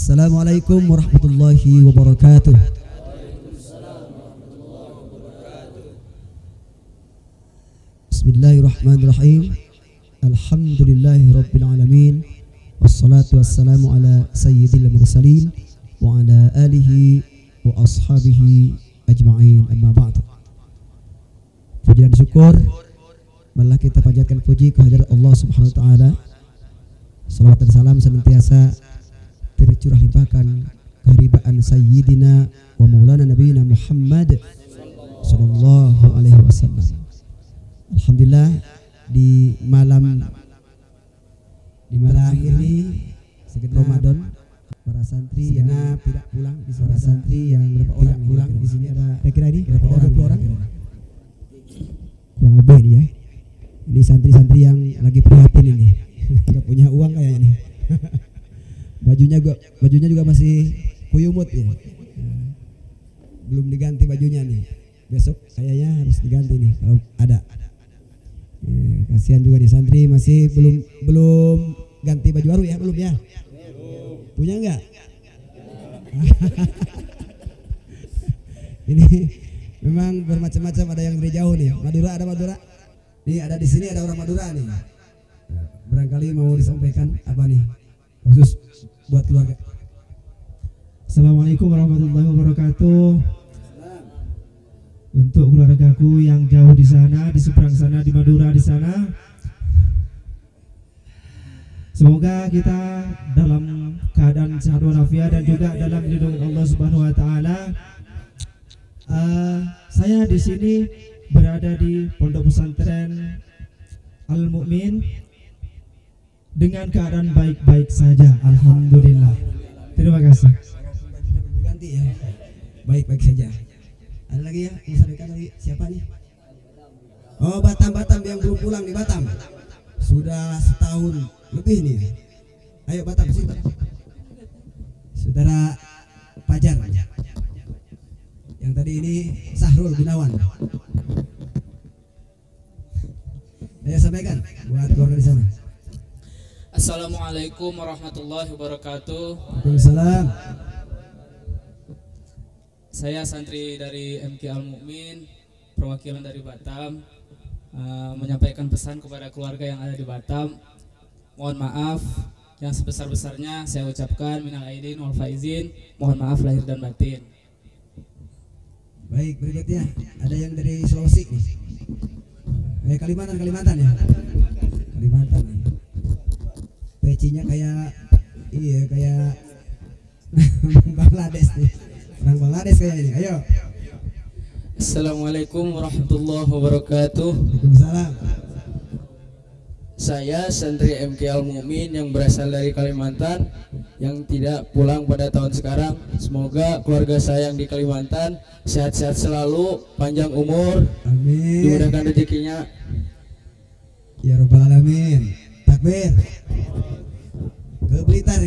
Assalamualaikum warahmatullahi wabarakatuh. Bismillahirrahmanirrahim. Alhamdulillahi rabbil alamin. Wassalatu wassalamu ala sayyidil mursalin wa ala alihi wa ashabihi ajma'in, amma ba'du. Puji dan syukur malah kita panjatkan puji kehadirat Allah Subhanahu wa taala. Salawat dan salam senantiasa tercurah limpahkan keharibaan sayyidina wa maulana nabiyina Muhammad sallallahu alaihi wasallam. Alhamdulillah di malam terakhir ini sekitar Ramadan, para santri yang tidak pulang di para santri yang berapa orang pulang di sini ada kira-kira ini berapa orang? 20 orang kurang lebih ya. Ini santri-santri yang lagi prihatin ini. Gak punya uang kayaknya nih. Bajunya juga masih kuyumut ya. Belum diganti bajunya nih. Besok kayaknya harus diganti nih kalau ada. Kasihan juga nih santri masih belum ganti baju baru ya, belum ya? Punya enggak? Ini memang bermacam-macam, ada yang dari jauh nih. Madura, ada Madura. Nih ada di sini ada orang Madura nih. Barangkali mau disampaikan apa nih khusus buat keluarga. Assalamualaikum warahmatullahi wabarakatuh. Untuk keluargaku yang jauh di sana, di seberang sana, di Madura di sana, semoga kita dalam keadaan sehat walafiat dan juga dalam lindungan Allah Subhanahu wa taala. Saya di sini berada di Pondok Pesantren Al-Mu'min dengan keadaan baik-baik saja, alhamdulillah. Terima kasih. Ganti ya. Baik-baik saja. Ada lagi ya? Mau sampaikan lagi siapa nih? Oh, Batam yang belum pulang di Batam. Sudah setahun lebih nih. Ayo Batam sini. Saudara Fajar. Yang tadi ini Sahrul Gunawan. Ayo sampaikan buat keluarga di sana. Assalamualaikum warahmatullahi wabarakatuh. Waalaikumsalam. Saya santri dari MK Al-Mu'min, perwakilan dari Batam, menyampaikan pesan kepada keluarga yang ada di Batam. Mohon maaf yang sebesar-besarnya saya ucapkan minal aidin wal faizin, mohon maaf lahir dan batin. Baik, berikutnya ada yang dari Sulawesi nih. Kalimantan ya. Kalimantan nih. Pecinya kayak Bangladesh nih. Orang Bangladesh kayak ini. Ayo. Assalamualaikum warahmatullahi wabarakatuh. Waalaikumsalam. Saya santri MK Al-Mu'min yang berasal dari Kalimantan yang tidak pulang pada tahun sekarang. Semoga keluarga saya yang di Kalimantan sehat-sehat selalu, panjang umur, amin, dimudahkan rezekinya. Ya Rabbal Alamin. Takbir. Ke Blitar.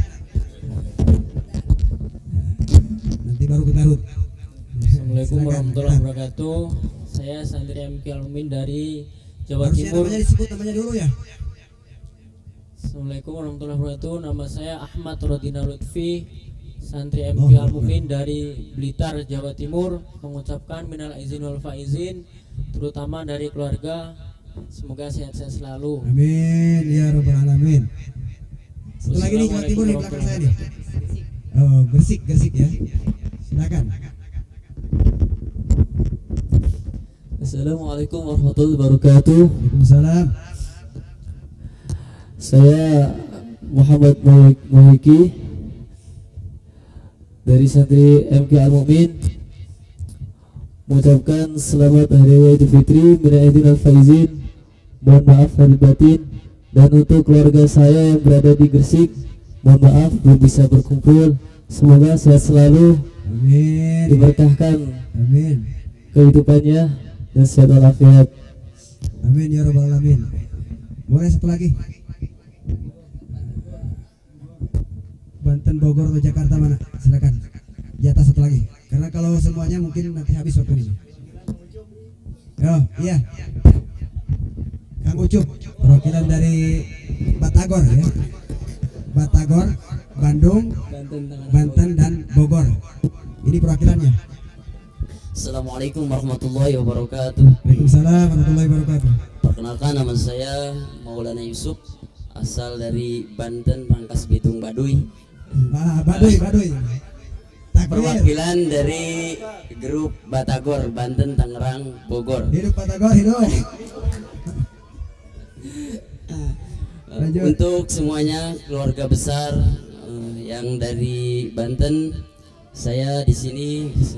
Nanti baru ke Garut. Assalamualaikum warahmatullahi wabarakatuh. Saya santri MK Al-Mu'min dari Jawa Timur. Namanya disebut namanya dulu ya. Assalamualaikum warahmatullahi wabarakatuh. Nama saya Ahmad Rodina Lutfi, santri MK Al-Mu'min dari Blitar, Jawa Timur, mengucapkan minal aizin wal faizin, terutama dari keluarga. Semoga sehat-sehat selalu. Amin ya Rabbal Alamin. Satu lagi nih Jawa Timur di belakang saya nih. Oh, Gresik ya. Silakan. Assalamualaikum warahmatullahi wabarakatuh. Waalaikumsalam. Saya Muhammad Muhiki dari santri MK Al-Mu'min, mengucapkan selamat Hari Raya Idul Fitri, minal aidin wal faizin, mohon maaf lahir batin. Dan untuk keluarga saya yang berada di Gresik, mohon maaf belum bisa berkumpul. Semoga sehat selalu, amin, diberkahkan amin kehidupannya dan sehat walafiat. Amin ya Rabbal Alamin. Boleh satu lagi? Banten, Bogor atau Jakarta mana? Silakan. Jatah satu lagi. Karena kalau semuanya mungkin nanti habis waktu ini. Oh iya. Kang Ucup, perwakilan dari Batagor ya. Batagor Bandung, Banten dan Bogor. Ini perwakilannya. Assalamualaikum warahmatullahi wabarakatuh. Waalaikumsalam warahmatullahi wabarakatuh. Perkenalkan, nama saya Maulana Yusuf, asal dari Banten, Rangkas Bitung, Baduy. Baduy. Takbir. Perwakilan dari grup Batagor, Banten, Tangerang, Bogor. Hidup Batagor, hidup. Lanjut. Untuk semuanya keluarga besar yang dari Banten, saya di sini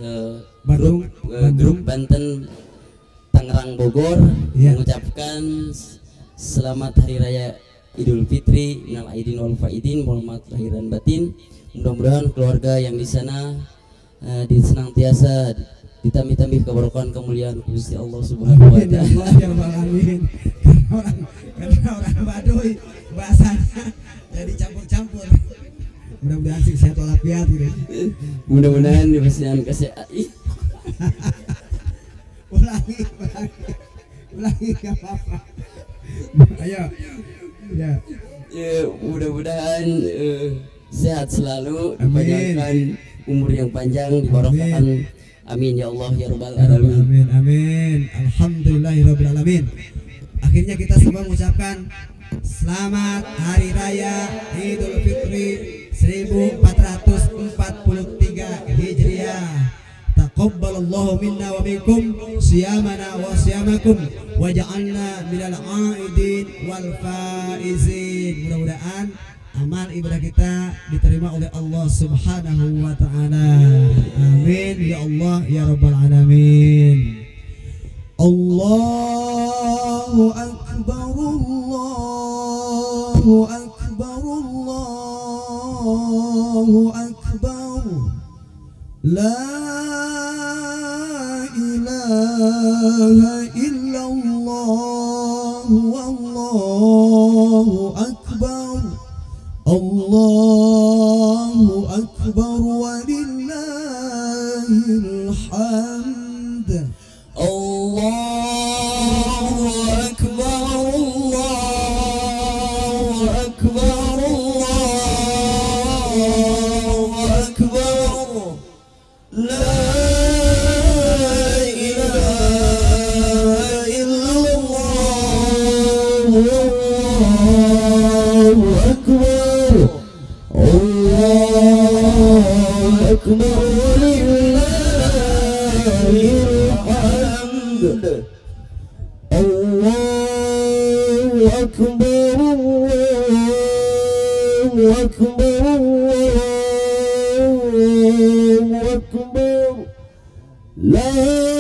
grup Banten Tangerang Bogor mengucapkan selamat hari raya Idul Fitri, minal aidin wal faidin, mohon maaf lahir dan batin. Mudah-mudahan keluarga yang di sana senantiasa ditambah keberkahan kemuliaan Gusti Allah Subhanahu wa taala. Amin. Karena orang Baduy bahasanya jadi campur-campur. Mudah-mudahan sih sehat walafiat gitu. Mudah-mudahan diberikan kesehatan. Ulangi enggak apa-apa. Ayo. Ya. Mudah-mudahan sehat selalu, dipanjangkan umur yang panjang, dibarokahkan. Amin ya Allah ya rabbal alamin. Amin. Alhamdulillahirabbil alamin. Akhirnya kita semua mengucapkan selamat hari raya Idul Fitri 1443 Hijriah. Taqabbalallahu minna wa minkum siyamana wa siyamakum wa ja'alna minal aidin wal faizin. Mudah-mudahan amal ibadah kita diterima oleh Allah Subhanahu wa taala. Amin ya Allah ya rabbal alamin. Allahu akbar, Allahu akbar, Allahu akbar. La ilaha illallah, wallahu akbar. Allahu akbar walillahil hamd. Allahu akbar, Allahu akbar, Allahu akbar. La ilaha illallah, Allahu akbar. Allahu akbar walillahil hamd. Allahu akbar, Allahu akbar, Allahu akbar. La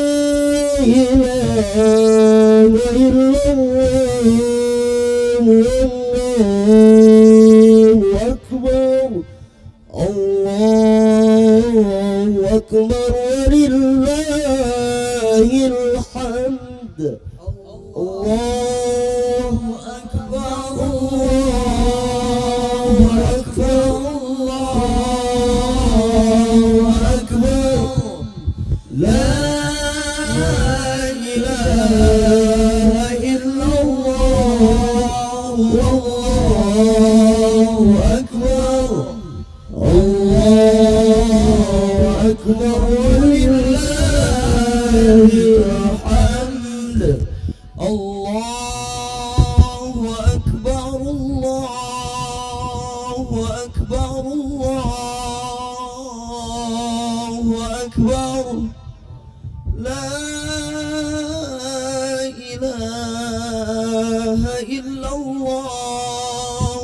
ilaha illallah, Allahu akbar. Allahu akbar walillahil hamd. Allahu akbar, Allahu akbar, Allahu akbar. La ilaha illallah, wallahu akbar. Allahu akbar walillahil hamd. Allahu akbar, Allahu akbar, Allahu akbar. La ilaha illallah,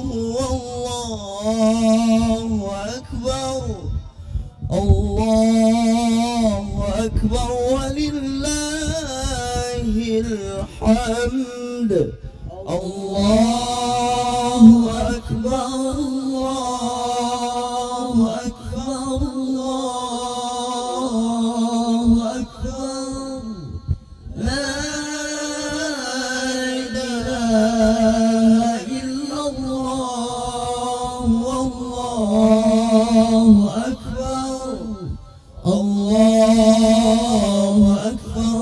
wallahu akbar. Allahu akbar walillahil hamd. Allahu akbar, Allahu akbar, Allahu akbar. La ilaha illallah, wallahu akbar. Allahu akbar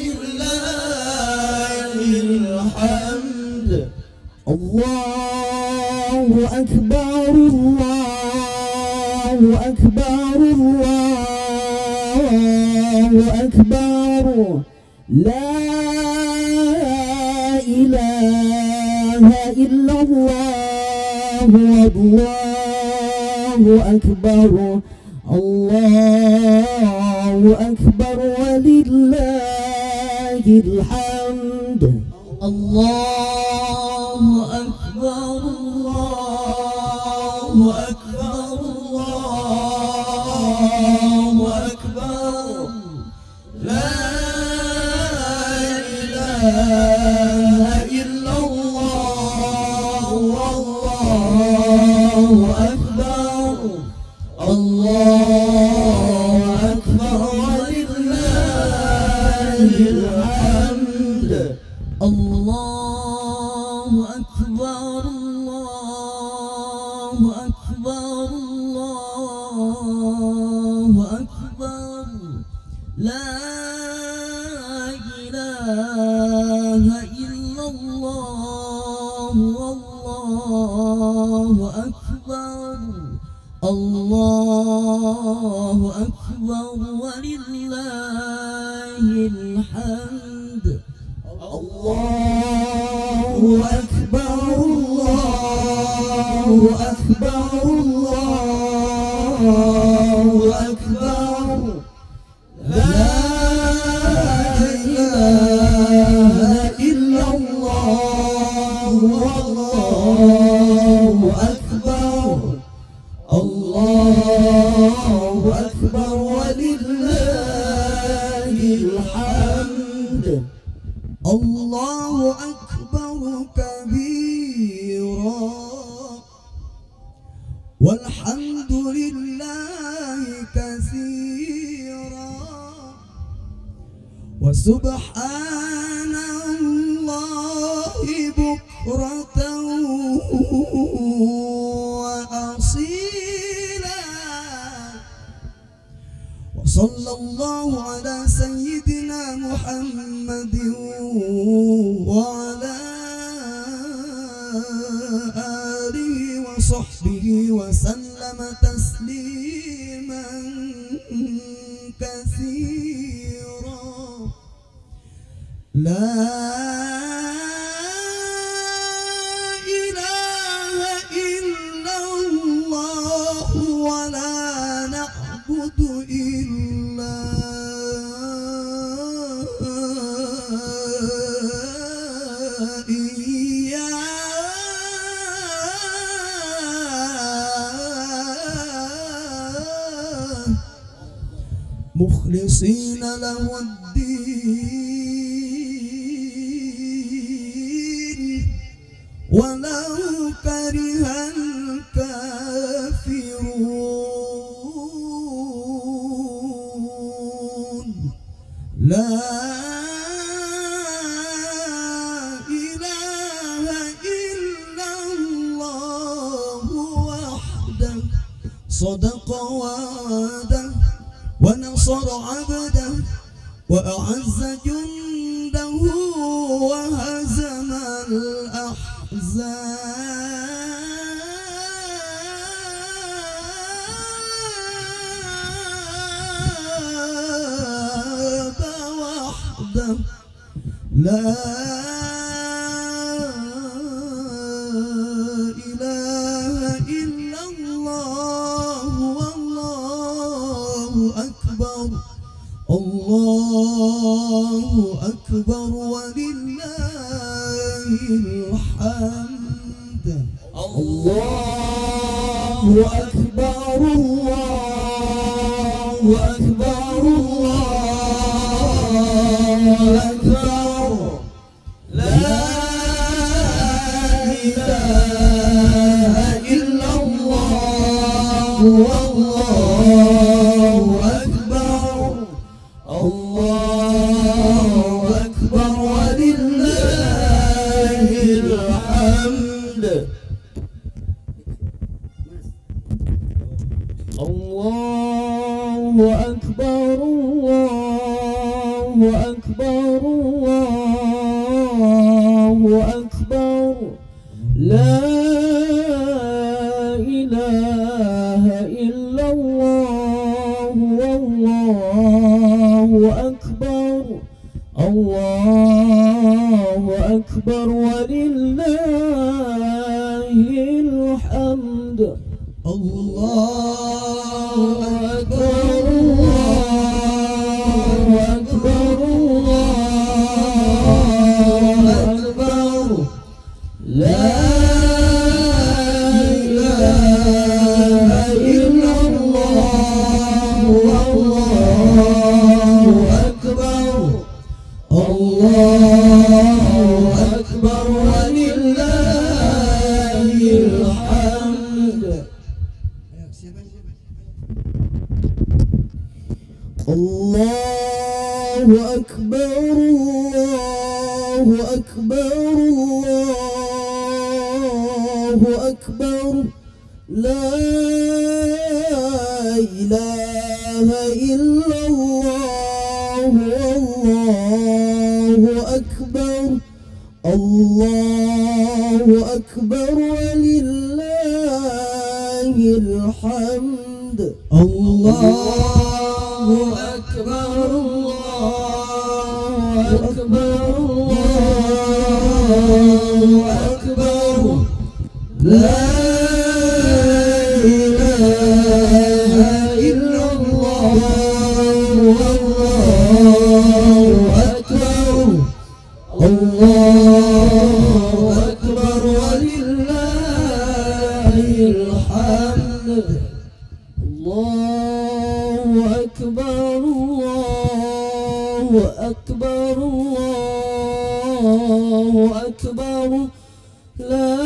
walillahil hamd. Allahu akbar, Allah أكبر الله أكبر لا إله إلا الله والله أكبر الله أكبر ولله الحمد الله أكبر الله أكبر الله أكبر لا إله إلا الله والله أكبر الله أكبر ولله الحمد الله أكبر الله أكبر الله أكبر لا إله إلا الله والله أكبر الله أكبر ولله الحمد الله أكبر الله أكبر الله أكبر لا إله إلا الله والله أكبر الله أكبر ولله الحمد الله أكبر كبيرا والحمد لله كثيرا وسبحان الله بكرة وأصيلا وصلى الله على سيدنا محمد وعلى آله وصحبه وسلم تسليما كثيرا لا إله إلا الله ولا نعبد إلا إياه مخلصين له الدين ولو كره الكافرون لا إله إلا الله وحده صدق وعده ونصر عبده وأعز جنده وهزم الأحزاب وحده لا إله إلا الله والله أكبر الله أكبر ولله الحمد الله أكبر الله أكبر الله أكبر لا إله إلا الله والله أكبر الله أكبر ولله الحمد الله أكبر الله أكبر الله أكبر لا إله إلا الله أكبر ولله الحمد. الله أكبر الله أكبر الله أكبر لا إله إلا الله والله أكبر الله أكبر ولله الحمد. الله أكبر الله أكبر الله أكبر لا إله إلا الله والله أكبر الله أكبر ولله الحمد. الله أكبر الله أكبر الله أكبر لا إله إلا الله والله أكبر الله أكبر ولله الحمد. الله أكبر الله أكبر الله أكبر لا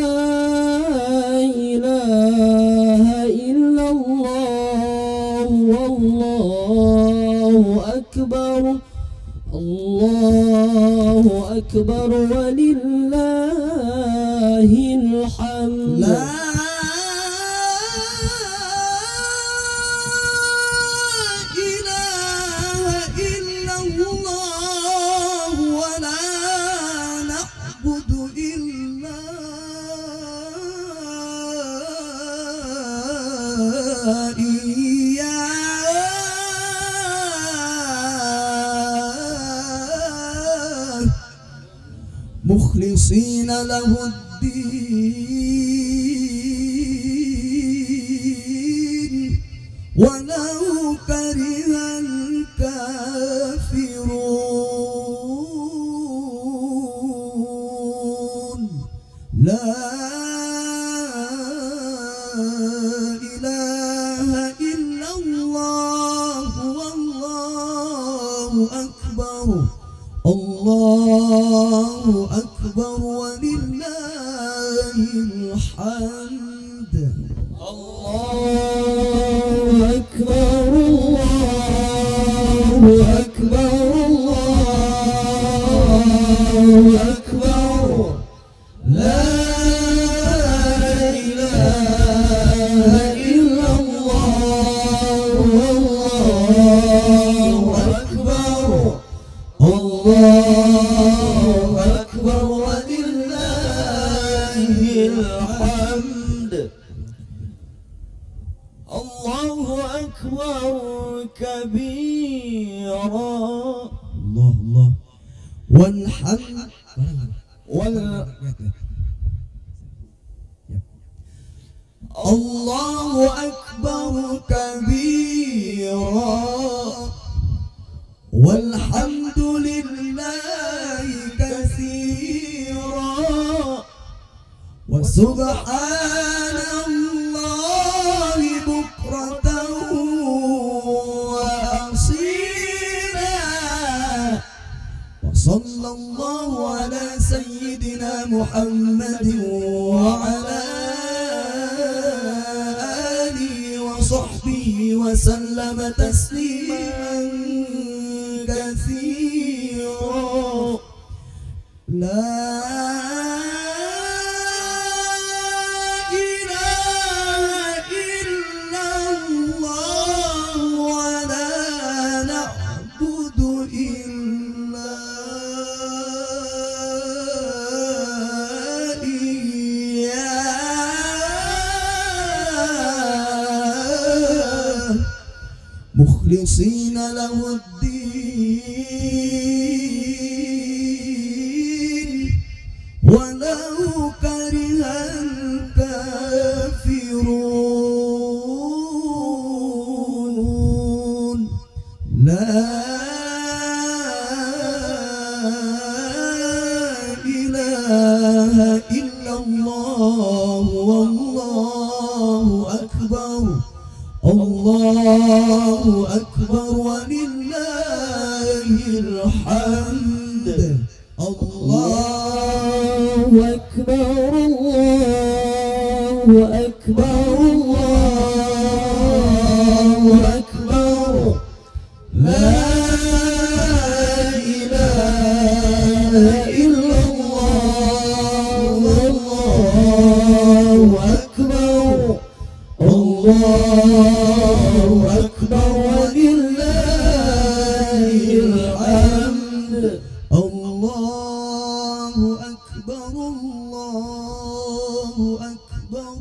إله إلا الله والله أكبر الله أكبر ولله الحمد. مخلصين له الدين ولو كره الكافرون. لا إله إلا الله والله أكبر الله أكبر ولله الحمد. الله أكبر الله أكبر الله أكبر لا إله إلا الله والله أكبر الله أكبر ولله الحمد. الله أكبر كبيرا الله الله والحمد الله أكبر كبيرا والحمد لله كثيرا وسبحان الله بكرة وأصيلا. وصلى الله على سيدنا محمد وعلى آله وصحبه وسلم تسليما كثيرا. لا إله إلا الله ولا نعبد إلا إياه مخلصين له الدين ولو كره الكافرون لا إله إلا الله والله أكبر الله أكبر ولله الحمد الله أكبر الله أكبر الله أكبر لا إله إلا الله والله أكبر الله أكبر ولله الحمد الله أكبر الله أكبر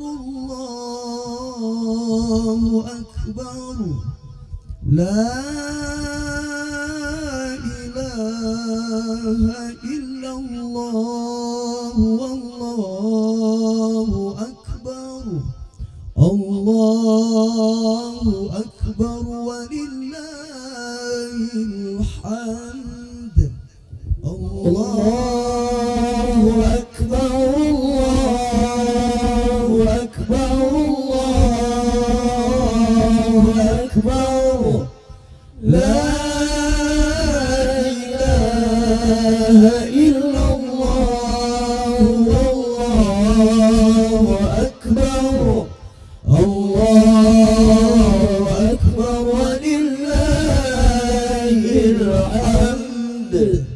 الله أكبر لا إله إلا الله والله أكبر الله أكبر ولله الحمد الله أكبر الله أكبر الله أكبر لا إله إلا الله والله أكبر الله أكبر ولله الحمد